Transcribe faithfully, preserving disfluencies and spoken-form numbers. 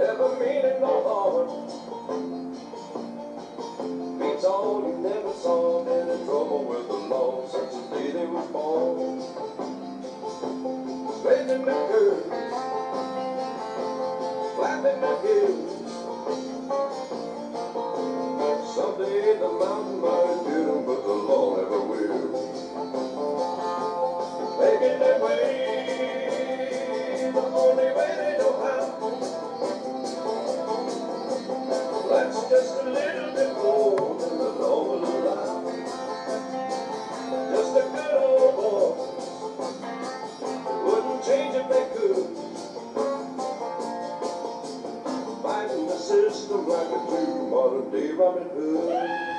never meaning no harm. Beats all you never saw, been in trouble with the law since the day they was born. Straightening the curves, flapping the hills. Someday the mountain might do them, but the law never will. Making their way the only way they know how. That's just a little bit more than the law will allow. Just a good old boy, wouldn't change if they could. Fighting the system like a true modern day Robin Hood.